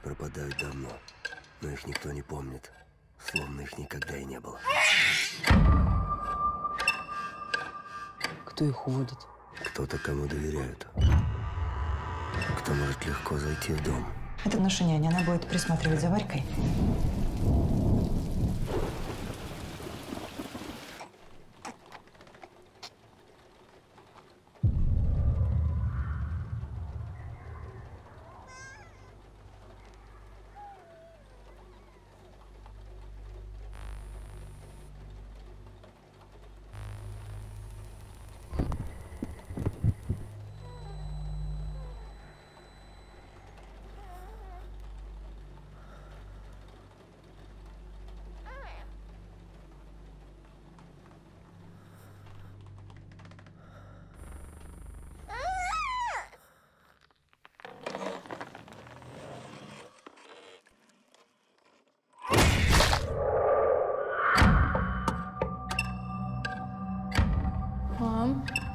пропадают давно, но их никто не помнит, словно их никогда и не было. Кто их уводит? Кто-то, кому доверяют. Кто может легко зайти в дом. Это наша няня, она будет присматривать за Варькой. Мам.